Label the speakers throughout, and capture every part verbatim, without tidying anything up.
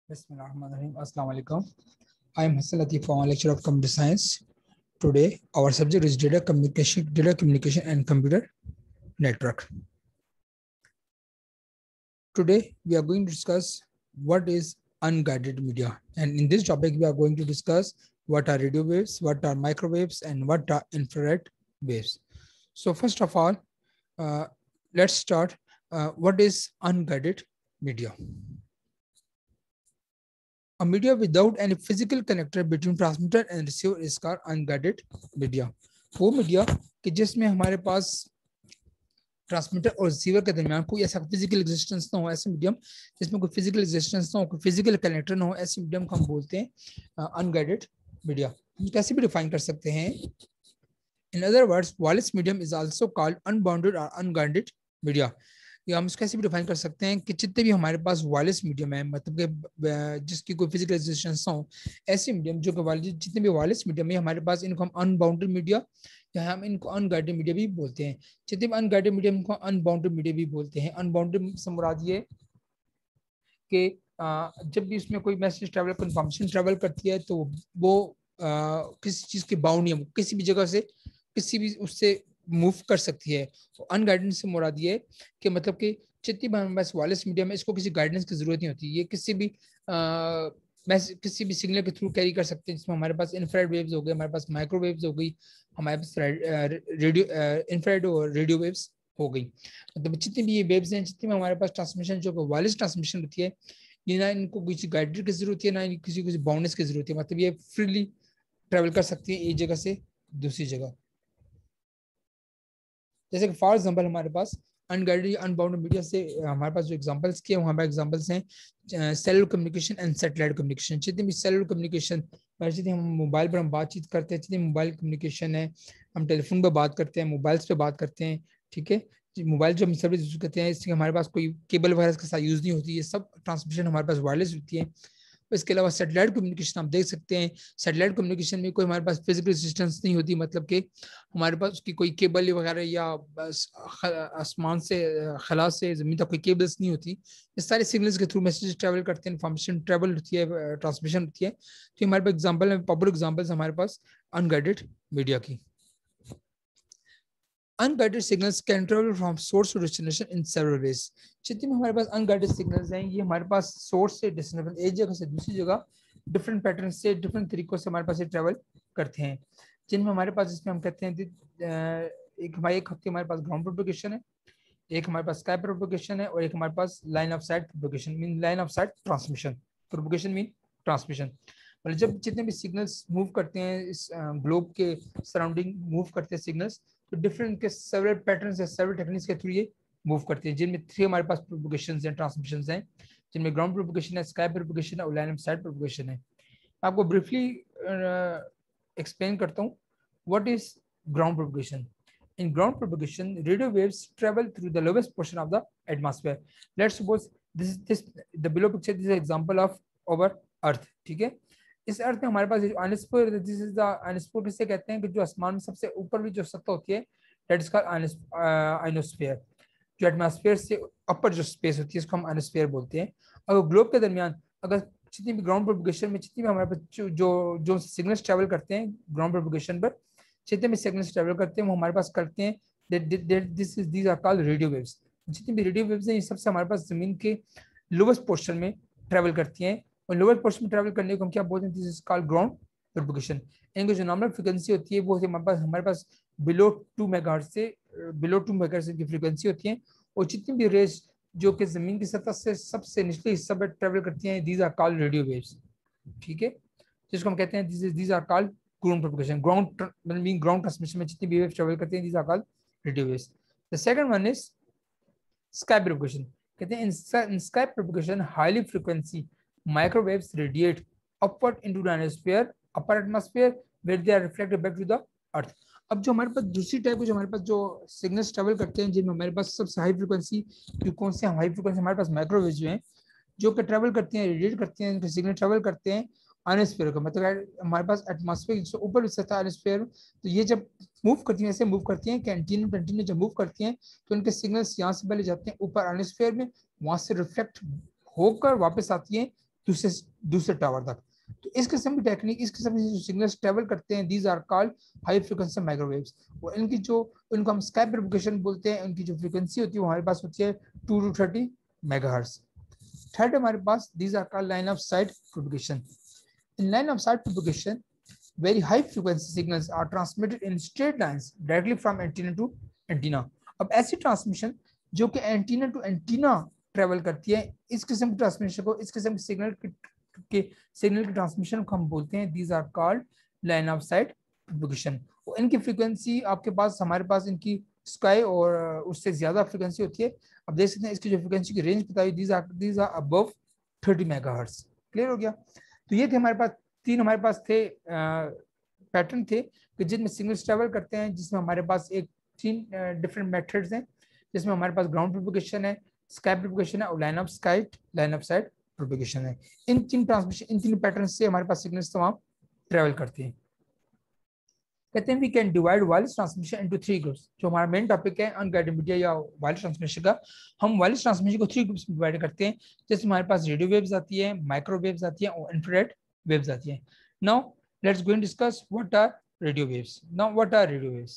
Speaker 1: Bismillahirrahmanirrahim. Assalamu alaikum. I am Hassan Latif from lecture of computer science. Today our subject is data communication, data communication and computer network. Today we are going to discuss what is unguided media, and in this topic we are going to discuss what are radio waves, what are microwaves, and what are infrared waves. So first of all, uh, let's start. Uh, what is unguided media? A media without any physical connector between transmitter and receiver is called unguided media. वो media कि जिसमें हमारे पास transmitter और receiver के दरमियान कोई ऐसा physical existence ना हो, ऐसे मीडियम जिसमें कोई फिजिकल एग्जिस्टेंस ना हो, कोई फिजिकल कनेक्टर ना हो, ऐसे मीडियम को हम बोलते हैं अनगाइडेड मीडिया. हम कैसे भी डिफाइन कर सकते हैं? In other words, wireless medium is also called unbounded और अनगाइडेड मीडिया. या हम इसको कैसे भी डिफाइन कर सकते हैं कि जितने भी हमारे पास वायरलेस मीडियम है, मतलब कि जिसकी कोई फिजिकल रेजिस्टेंस ना हो, ऐसे मीडियम जो कि जितने भी वायरलेस मीडियम है हमारे पास, इनको हम अनबाउंडेड मीडिया या हम इनको अनगाइडेड मीडिया भी बोलते हैं. जितने भी अनगाइडेड मीडियम को अनबाउंडेड मीडिया भी बोलते हैं. अनबाउंडेड से मुराद ये कि जब भी उसमें कोई मैसेज ट्रैवल, इन्फॉर्मेशन ट्रैवल करती है तो वो आ, किसी चीज के बाउंड नहीं है, किसी भी जगह से किसी भी उससे मूव कर सकती है. अनगाइडेंस से मुराद ये कि मतलब कि जितनी भी हमारे पास वायरलेस मीडिया में इसको किसी गाइडेंस की जरूरत नहीं होती, ये किसी भी आ, किसी भी सिग्नल के थ्रू कैरी कर सकते हैं, जिसमें हमारे पास इंफ्रारेड वेव्स हो गए, हमारे पास माइक्रोवेव्स हो गई, हमारे पास रेडियो इंफ्रारेड और रेडियो वेव्स हो गई. मतलब जितनी भी ये वेव्स हैं, जितनी भी हमारे पास ट्रांसमिशन जो वायरलेस ट्रांसमिशन होती है, ये ना इनको किसी गाइडर की जरूरत है, ना किसी किसी बाउंडेस की जरूरत है. मतलब ये फ्रीली ट्रेवल कर सकती है एक जगह से दूसरी जगह. जैसे कि फॉर एग्जांपल हमारे पास अनगाइडेड अनबाउंडेड मीडिया से हमारे पास जो एग्जांपल्स किए हमारे एग्जांपल्स हैं cellular communication and satellite communication. जितनी भी सेलुलर कम्युनिकेशन, जितनी हम मोबाइल पर हम बातचीत करते हैं, जितनी मोबाइल कम्युनिकेशन है, हम टेलीफोन पर बात करते हैं, मोबाइल्स पे बात करते हैं, ठीक है. मोबाइल जो हम सर्विस यूज करते हैं, इससे हमारे पास कोई केबल वगैरह के साथ यूज नहीं होती, ये सब ट्रांसमिशन हमारे पास वायरलेस होती है. इसके अलावा सैटेलाइट कम्युनिकेशन आप देख सकते हैं. सैटेलाइट कम्युनिकेशन में कोई हमारे पास फिजिकल रेजिस्टेंस नहीं होती, मतलब कि हमारे पास उसकी कोई केबल वगैरह या आसमान से खला से जमीन तक कोई केबल्स नहीं होती. इस सारे सिग्नल्स के थ्रू मैसेज ट्रैवल करते हैं, इन्फॉर्मेशन ट्रैवल होती है, ट्रांसमिशन होती है. तो हमारे पास एग्जाम्पल है, पॉपुलर एग्जाम्पल्स हमारे पास अनगाइडेड मीडिया की. Unguided signals can travel from source to destination in several ways. जितने भी हमारे पास अनगाइडेड सिग्नल्स हैं, ये हमारे पास सोर्स से डेस्टिनेशन, एक जगह से दूसरी जगह डिफरेंट पैटर्न से, डिफरेंट तरीकों से हमारे पास ये ट्रैवल करते हैं. जिनमें हमारे पास, जिसमें हम कहते हैं एक हमारे एक हफ्ते हमारे पास ग्राउंड प्रोपेगेशन है, एक हमारे पास स्काई प्रोपेगेशन है, और एक हमारे पास line of sight propagation mean line of sight transmission. Propagation mean transmission. मतलब जब जितने भी सिग्नल्स मूव करते हैं इस ग्लोब के सराउंडिंग मूव करते हैं सिग्नल्स, तो डिफरेंट के सेवरल पैटर्न्स या सेवरल टेक्निक्स के थ्रू ये मूव करते हैं, जिनमें थ्री हमारे पास प्रोपेगेशंस हैं, ट्रांसमिशंस हैं, जिनमें ग्राउंड प्रोपेगेशन है, स्काई प्रोपेगेशन है और लाइन ऑफ साइट प्रोपेगेशन है. आपको ब्रीफली एक्सप्लेन करता हूँ what is ground propagation. In ground propagation, radio waves travel through the lowest portion of the atmosphere. Let's suppose this is this the below picture. This is an example of our Earth. ठीक है. इस earth में हमारे पास ionosphere, this is the ionosphere किसे कहते हैं कि जो आसमान में सबसे ऊपर भी जो सतह होती है, दैट इज कॉल्ड आयनोस्फीयर. जो एटमॉस्फेयर से ऊपर जो स्पेस होती है इसको हम आयनोस्फीयर बोलते हैं. और ग्लोब के दरमियान अगर जितनी भी ग्राउंड प्रोपेगेशन में जितनी भी हमारे पास जो जो, जो सिग्नल्स ट्रैवल करते हैं ग्राउंड प्रोपेगेशन पर, जितने भी सिग्नल्स ट्रैवल करते हैं वो हमारे पास करते हैं, this is these are called radio waves. जितनी भी रेडियो वेव्स हैं ये सबसे हमारे पास जमीन के लोवेस्ट पोर्शन में ट्रैवल करती हैं, और लोअर पोर्शन में ट्रैवल करने को हम क्या बोलते हैं, this is called ground propagation. इनकी जो नॉर्मल फ्रीक्वेंसी होती है वो हमारे पास हमारे पास बिलो टू मेगाहर्ट्ज से बिलो टू मेगाहर्ट्ज की फ्रीक्वेंसी होती है. और जितनी भी रेज जो कि जमीन की सतह से सबसे निचले हिस्से पर ट्रैवल करती हैं, these are called radio waves. ठीक है, जिसको हम कहते हैं this is these are called ground propagation. Ground मतलब ग्राउंड ट्रांसमिशन में जितनी भी वेव्स ट्रैवल करते हैं, these are called radio waves. The second one is sky propagation. कहते हैं in sky propagation highly frequency microwaves radiate upward into the atmosphere, upper atmosphere, where they are reflected back to the earth. अब जो हमारे पास दूसरी type के जो हमारे पास जो सिग्नल्स ट्रैवल करते हैं, जिनमें हमारे पास सबसे हाई फ्रीक्वेंसी, जो कौन से हाई फ्रीक्वेंसी हमारे पास माइक्रोवेव जो हैं, जो कि ट्रैवल करते हैं, रेडिएट करते हैं, इनके सिग्नल ट्रैवल करते हैं आयनोस्फीयर का, मतलब हमारे पास एटमॉस्फेयर से ऊपर सतह आयनोस्फीयर. तो ये जब मूव करती हैं, ऐसे मूव करती हैं, कैंटीन कैंटीन जब मूव करती हैं तो इनके सिग्नल्स यहाँ से पहले जाते हैं ऊपर आयनोस्फीयर में, वहां से रिफ्लेक्ट होकर वापस आती हैं दूसरे दूसरे टावर तक। तो इस किस्म की टेक्निक, इस किस्म के जो सिग्नल्स ट्रेवल करते हैं, these are called high frequency microwaves. और इनकी जो इनको हम स्काई प्रोपगेशन बोलते हैं, उनकी जो फ्रीक्वेंसी होती है वो हमारे पास होती है two to thirty megahertz. Third हमारे पास these are called line of sight propagation. In line of sight propagation very high frequency signals are transmitted in straight lines directly from antenna to antenna। अब ऐसी transmission जो कि antenna to antenna travel करती है, इस किस्म की transmission को, इस किस्म के सिग्नल के सिग्नल की ट्रांसमिशन को हम बोलते हैं these are called line of sight propagation. और इनकी फ्रीक्वेंसी आपके पास, हमारे पास इनकी स्काई और उससे ज्यादा फ्रीक्वेंसी होती है। अब देख सकते हैं इसकी जो फ्रीक्वेंसी की रेंज बताई, these are these are above thirty megahertz. Clear हो गया? तो ये थे हमारे पास तीन हमारे पास थे पैटर्न थे कि जिनमें सिग्नल्स ट्रेवल करते हैं, जिसमें हमारे पास एक तीन डिफरेंट मेथड्स हैं, जिसमें हमारे पास ग्राउंड प्रोपगेशन है, स्काई प्रोपगेशन है और line of sky line of sight propagation है। इन तीन ट्रांसमिशन, इन तीन पैटर्न से हमारे पास सिग्नल्स तमाम ट्रेवल करते हैं। कहते हैं we can divide wireless transmission into three groups. जो हमारा मेन टॉपिक है अनगाइडेड मीडिया या वायरलेस ट्रांसमिशन का, हम वायरलेस ट्रांसमिशन को थ्री ग्रुप्स में डिवाइड करते हैं। जैसे हमारे पास रेडियो वेव्स आती है, माइक्रोवेव्स आती है और इंफ्रारेड वेव्स आती है। Now let's go and discuss what are radio waves. Now what are radio waves?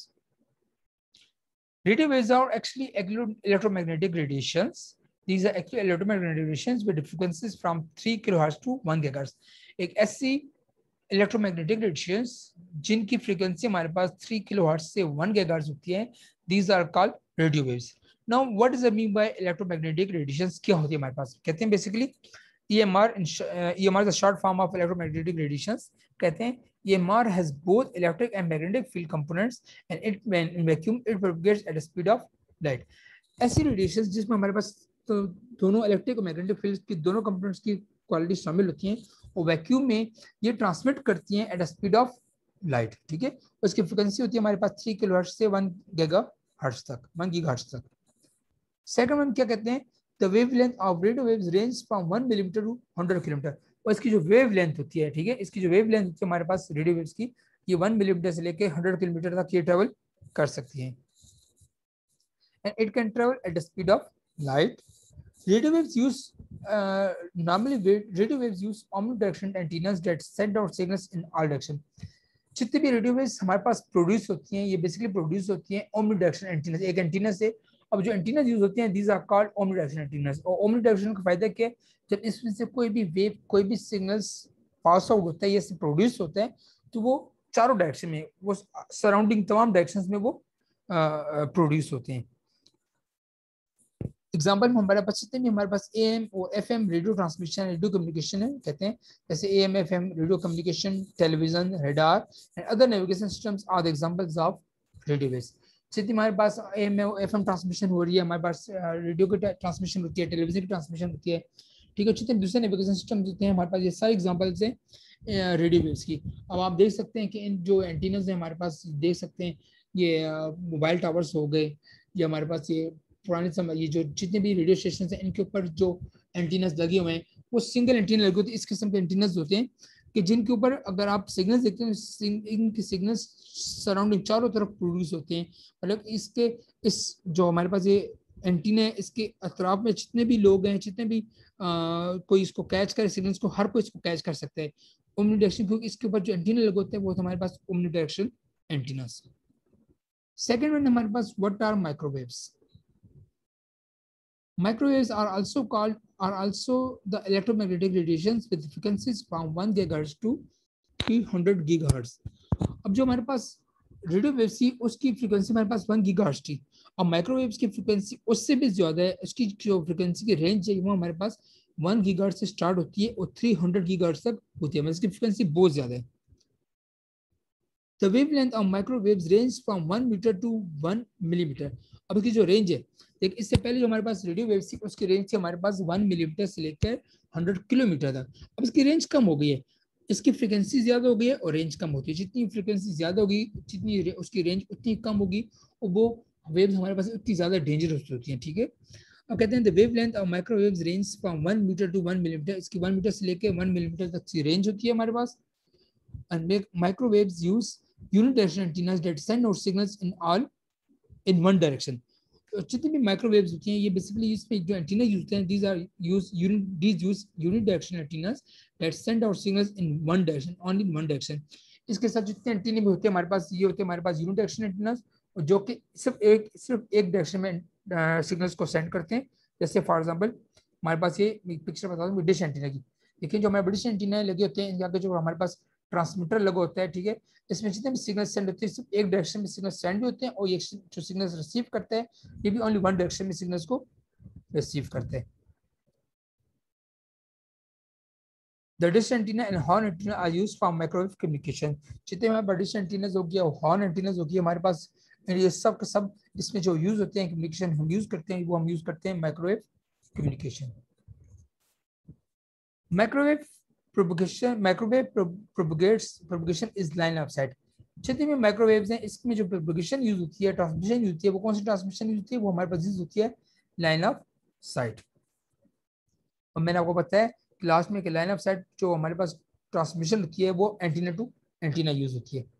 Speaker 1: Radio waves are actually electromagnetic radiations. These are actually electromagnetic radiations with frequencies from three kilohertz to one gigahertz. एक ऐसी electromagnetic radiations जिनकी frequency हमारे पास three kilohertz से one gigahertz होती है, these are called radio waves. Now what does it mean by electromagnetic radiations? क्या होती है हमारे पास? कहते हैं basically E M R, uh, E M R is a short form of electromagnetic radiations. कहते हैं E M R has both electric and magnetic field components and it when in vacuum it propagates at the speed of light. ऐसी radiations जिसमें हमारे पास तो दोनों electric और magnetic field की दोनों कंपोनेंट्स की क्वालिटी शामिल होती हैं और वैक्यूम में ये ट्रांसमिट करती हैं at the speed of light. ठीक है, उसकी फ्रीक्वेंसी होती है हमारे पास थ्री किलोहर्ट्ज से वन गीगाहर्ट्ज तक, वन गीगाहर्ट्ज तक। सेकंड वन क्या कहते हैं, the wavelength of radio waves range from one millimeter to one hundred kilometer। और इसकी जो वेव लेंथ होती है, ठीक है, इसकी जो वेव लेंथ होती है हमारे पास रेडियो वेव्स की, ये वन मिलीमीटर से लेके हंड्रेड किलोमीटर तक ये ट्रेवल कर सकती है। and it can travel at the speed of light. Radio waves use uh, normally radio waves use omnidirectional antennas that send out signals in all direction। जितने भी radio waves हमारे पास produce होती हैं, ये बेसिकली प्रोड्यूस होती हैं omnidirectional antenna से, एक एंटीना से। अब जो एंटीना यूज होते हैं, these are called omnidirectional antennas. और ओमनीडायरेक्शनल का फायदा क्या है, जब इसमें से कोई भी वेव, कोई भी सिग्नल्स पास आउट होता है या प्रोड्यूस होता है, तो वो चारों डायरेक्शन में, वो सराउंडिंग तमाम डायरेक्शंस में वो प्रोड्यूस होते हैं। एग्जाम्पल में हमारे पास जितने भी हमारे पास ए एम और F M radio transmission, radio communication है, कहते हैं जैसे A M F M radio communication, television, radar and other navigation systems are the examples of radio waves. जितनी हमारे पास A M F M transmission हो रही है, हमारे पास रेडियो की ट्रांसमिशन होती है, टेलीविजन की ट्रांसमिशन होती है, ठीक है, जितने दूसरे नेविगेशन सिस्टम होते हैं हमारे पास, ये सारे एग्जाम्पल्स हैं रेडियो वेव्स की। अब आप देख सकते हैं कि इन जो एंटीनास है हमारे पास, देख सकते हैं ये मोबाइल टावर्स हो गए, ये हमारे पास ये पुराने समय, ये जो जितने भी रेडियो स्टेशन हैं इनके ऊपर जो एंटीनास लगे हुए हैं वो सिंगल एंटीना लगे होते हैं। इस किस्म के एंटीनास होते हैं कि जिनके ऊपर अगर आप सिग्नल्स देखते हैं, इनके सिग्नल्स सराउंडिंग चारों तरफ प्रोड्यूस होते हैं। मतलब इसके इस जो हमारे पास ये एंटीना है, इसके अतराफ में जितने भी लोग हैं, जितने भी आ, कोई इसको कैच करे सिग्नल्स को, हर कोई इसको कैच कर सकता है ओमनी डायरेक्शन, क्योंकि इसके ऊपर जो एंटीना लगे होते हैं वो हमारे पास omni direction antennas. Second one हमारे पास what are microwaves. Microwaves are also called are also the electromagnetic radiations with frequencies from one gigahertz to three hundred gigahertz। अब जो हमारे पास रेडियो वेव्स थी उसकी फ्रीक्वेंसी हमारे पास वन गीगाहर्ट्ज थी, और माइक्रोवेव्स की फ्रीक्वेंसी उससे भी ज्यादा है। उसकी जो फ्रीक्वेंसी की रेंज है वो हमारे पास वन गीगाहर्ट्ज से स्टार्ट होती है और थ्री हंड्रेड गीगाहर्ट्ज तक होती है, मतलब इसकी फ्रीक्वेंसी बहुत ज्यादा है। The wavelength of microwaves range from one meter to one millimeter। अब इसकी जो रेंज है, देख इससे पहले जो हमारे पास रेडियो वेव्स थी उसकी रेंज थी हमारे पास वन मिलीमीटर से लेकर हंड्रेड किलोमीटर तक। अब इसकी रेंज कम हो गई है, इसकी फ्रीक्वेंसी ज्यादा हो गई है और रेंज कम होती है। जितनी फ्रीक्वेंसी ज्यादा होगी, जितनी उसकी रेंज उतनी कम होगी और वो वेव्स हमारे पास उतनी ज्यादा डेंजरस होती हैं। ठीक है, अब कहते हैं the wavelength of microwaves range from one metre to one millimetre. इसकी वन मीटर से लेकर वन मिलीमीटर तक की रेंज होती है हमारे पास। And microwaves use unidirectional antennas that send out signals in all in one direction। जितनी भी माइक्रोवेव्स होती हैं ये बेसिकली इसमें जो एंटीना यूज होते हैं these are use unit these use unit direction antennas that send out signals in one direction only in one direction. इसके साथ जितने एंटीने भी होते हैं हमारे पास ये होते हैं हमारे पास यूनिट डायरेक्शन एंटीनास जो कि सिर्फ एक सिर्फ एक डायरेक्शन में सिग्नल्स को सेंड करते हैं। जैसे फॉर एग्जांपल हमारे पास ये पिक्चर बता दूं डिश एंटीना की। देखिए जो हमारे डिश एंटीना लगे होते हैं यहाँ पे जो हमारे पास ट्रांसमीटर लगा होता है, ठीक है, इसमें जितने भी सिग्नल सेंड होते हैं सिर्फ एक डायरेक्शन में सिग्नल सेंड होते हैं और ये जो सिग्नल्स रिसीव करते हैं ये भी ओनली वन डायरेक्शन में सिग्नल्स को रिसीव करते हैं। The dish antenna and horn antenna are used for microwave communication। जितने हमारे पास डिश एंटीनास हो गया हॉर्न एंटीनास हो गया हमारे पास ये सब के सब इसमें जो यूज होते हैं कम्युनिकेशन हम यूज करते हैं वो हम यूज करते हैं microwave communication. Microwave propagation microwave propagates propagation is line of sight. जितने भी माइक्रोवेव्स हैं इसमें जो प्रोपगेशन यूज होती है ट्रांसमिशन यूज होती है वो कौन सी ट्रांसमिशन यूज होती है वो हमारे पास यूज होती है लाइन ऑफ साइट। और मैंने आपको बताया क्लास में कि लाइन ऑफ साइट जो हमारे पास ट्रांसमिशन होती है वो एंटीना टू एंटीना यूज होती है।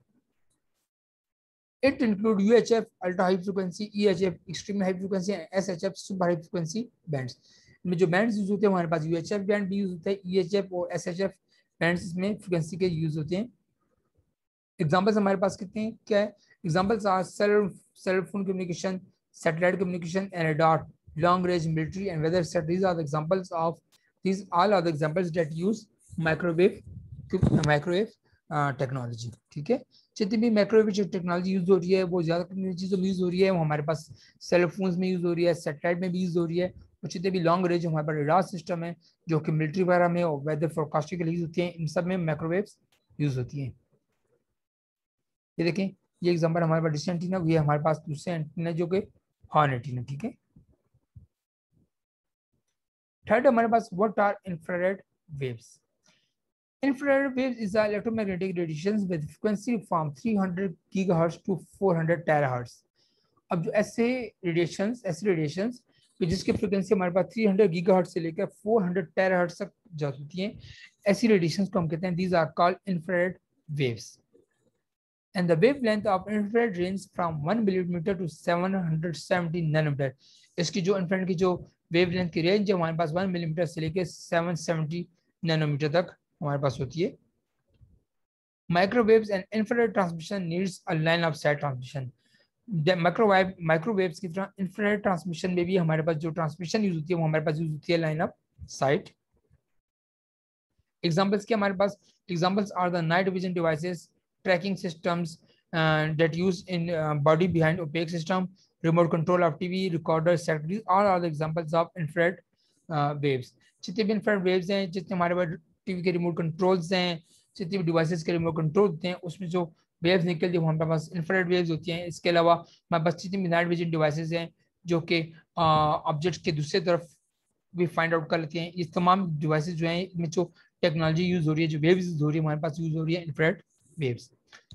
Speaker 1: It include UHF ultra high frequency, EHF extreme high frequency, SHF super high frequency bands. में जो बैंड्स यूज होते हैं हमारे पास यूएचएफ बैंड भी यूज होता है, ईएचएफ और एसएचएफ बैंड्स इसमें फ्रीक्वेंसी के यूज होते हैं। एग्जांपल्स हमारे पास कितने हैं क्या है? Examples are cell cell phone communication, satellite communication and radar, long range military and weather set। These are the examples of these all are the examples that use microwave microwave uh, technology। ठीक है, जितनी भी microwave जो technology use हो रही है वो ज्यादा चीजों में यूज हो रही है, वो हमारे पास सेल फोन्स में यूज हो रही है, सैटेलाइट में भी यूज हो रही है, और जितने भी लॉन्ग रेंज हमारे पास रडार सिस्टम है जो कि मिलिट्री वगैरह में और वेदर फोरकास्टिंग के लिए यूज होती है, इन सब में माइक्रोवेव्स यूज होती हैं। ये देखें ये एग्जांपल हमारे पास डिश एंटीना, ये हमारे पास दूसरे एंटीना जो कि हॉर्न एंटीना। ठीक है, थर्ड हमारे पास what are infrared waves. Infrared waves is the electromagnetic radiations with frequency from three hundred gigahertz to four hundred terahertz। अब जो ऐसे रेडिएशंस ऐसे रेडिएशंस जिसकी फ्रीक्वेंसी हमारे पास तीन सौ गीगाहर्ट्ज से लेकर चार सौ टेराहर्ट्ज तक जा सकती हैं, ऐसी रेडिएशंस को हम कहते हैं these are called infrared waves। And the wavelength of infrared range from one millimeter to seven hundred seventy nanometer। इसकी जो इंफ्रारेड की जो वेवलेंथ की रेंज है हमारे पास वन मिलीमीटर से लेकर सात सौ सत्तर नैनोमीटर तक हमारे पास होती है। Microwaves and infrared transmission needs a line of sight transmission. Microwave microwaves की तरह इंफ्रारेड ट्रांसमिशन में भी हमारे पास जो ट्रांसमिशन यूज होती है वो हमारे पास यूज होती है लाइन ऑफ साइट। एग्जांपल्स क्या हमारे पास? Examples are the night vision devices, tracking systems uh, that use in uh, body behind opaque system, remote control of T V, recorder, set। These all are the examples of infrared uh, waves। जितने भी infrared waves हैं, जितने हमारे पास TV के remote controls हैं, जितने भी डिवाइसेस के रिमोट कंट्रोल होते हैं उसमें जो वेव्स निकलती है वो हमारे पास इंफ्रारेड वेव्स होती हैं। इसके अलावा हमारे पास जितनी भी नाइट विजन डिवाइसेस हैं जो कि ऑब्जेक्ट के दूसरी तरफ भी फाइंड आउट कर लेते हैं, ये तमाम डिवाइसेस जो हैं इनमें जो टेक्नोलॉजी यूज हो रही है जो वेव्स यूज हो रही है हमारे पास यूज हो रही है इंफ्रारेड waves।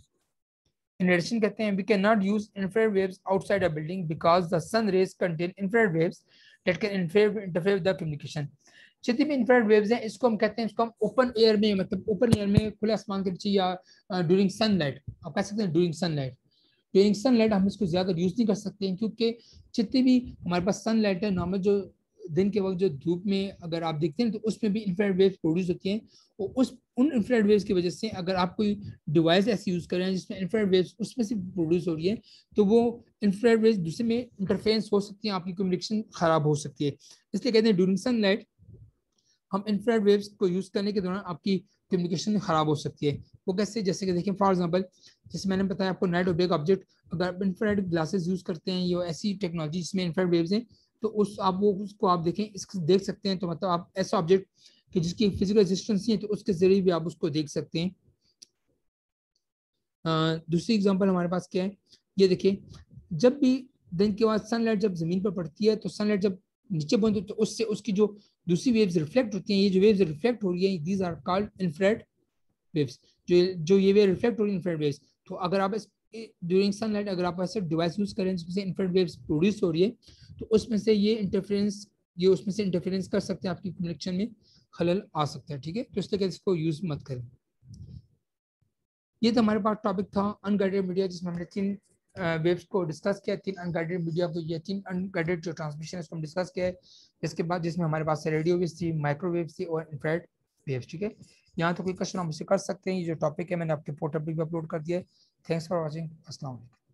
Speaker 1: In addition कहते हैं we cannot use infrared waves outside a building because the sun rays contain infrared waves that can interfere interfere with the communication। जितनी भी इंफ्रारेड वेव्स हैं इसको हम कहते हैं इसको हम ओपन एयर में मतलब ओपन एयर में खुले आसमान के नीचे या ड्यूरिंग सनलाइट आप कह सकते हैं ड्यूरिंग सनलाइट ड्यूरिंग सनलाइट हम इसको ज्यादा यूज नहीं कर सकते हैं क्योंकि जितनी भी हमारे पास सनलाइट है नॉर्मल जो दिन के वक्त जो धूप में अगर आप देखते हैं तो उसमें भी इंफ्रारेड वेव्स प्रोड्यूस होती हैं और उस उन इंफ्रारेड वेव्स की वजह से अगर आप कोई डिवाइस ऐसी यूज कर रहे हैं जिसमें इंफ्रारेड वेव्स उसमें से प्रोड्यूस हो रही है तो वो इंफ्रारेड वेव्स दूसरे में इंटरफेरेंस हो सकती है, आपकी कम्युनिकेशन खराब हो सकती है। इसलिए कहते हैं ड्यूरिंग सनलाइट हम इंफ्रारेड वेव्स को यूज करने के दौरान आपकी कम्युनिकेशन खराब हो सकती है। वो कैसे? जैसे कि देखिए फॉर एग्जांपल जैसे मैंने बताया आपको नाइट ओपेक ऑब्जेक्ट अगर आप इंफ्रारेड ग्लासेस यूज करते हैं या ऐसी टेक्नोलॉजी जिसमें इंफ्रारेड वेव्स हैं तो उस आप वो उसको आप देखें इसको देख सकते हैं तो मतलब आप ऐसा ऑब्जेक्ट कि जिसकी फिजिकल रेजिस्टेंस नहीं है तो उसके जरिए भी आप उसको देख सकते हैं। आ, दूसरी एग्जांपल हमारे पास क्या है ये देखिए जब भी दिन के बाद सनलाइट जब जमीन पर पड़ती है तो सनलाइट जब नीचे पहुंचती है तो उससे उसकी जो दूसरी वेव्स रिफ्लेक्ट होती हैं, ये जो वेव्स रिफ्लेक्ट हो रही है these are called infrared waves. जो जो ये वेव रिफ्लेक्ट हो रही है इंफ्रारेड वेव्स, तो अगर आप इस ड्यूरिंग सनलाइट अगर आप ऐसे डिवाइस यूज करें जिसमें इंफ्रारेड वेव्स प्रोड्यूस हो रही है तो उसमें से ये इंटरफेरेंस ये उसमें से इंटरफेरेंस कर सकते हैं, आपकी कनेक्शन में खलल आ सकता है। ठीक है, तो इसलिए इसको यूज मत करें। ये तो हमारे पास टॉपिक था अनगाइडेड मीडिया जिसमें हमने तीन वेव्स को डिस्कस किया, तीन अनगाइडेड मीडिया को, ये तीन अनगाइडेड जो ट्रांसमिशन है उसको हम डिस्कस किया है। इसके बाद जिसमें हमारे पास रेडियो वेव्स थी, माइक्रोवेव थी और इंफ्रारेड वेव्स। ठीक है, यहाँ तो कोई क्वेश्चन हम मुझसे कर सकते हैं। ये जो टॉपिक है मैंने आपके पोर्टल पे भी अपलोड कर दिया है। Thanks for watching. अस्सलाम वालेकुम।